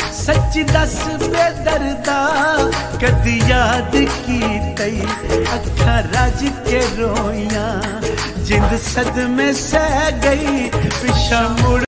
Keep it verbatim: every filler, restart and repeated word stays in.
सच्ची दस बेदर्दा कदी याद की तई अखा रज के रोइयां जिंद सदमे सह गई पिछा मुड़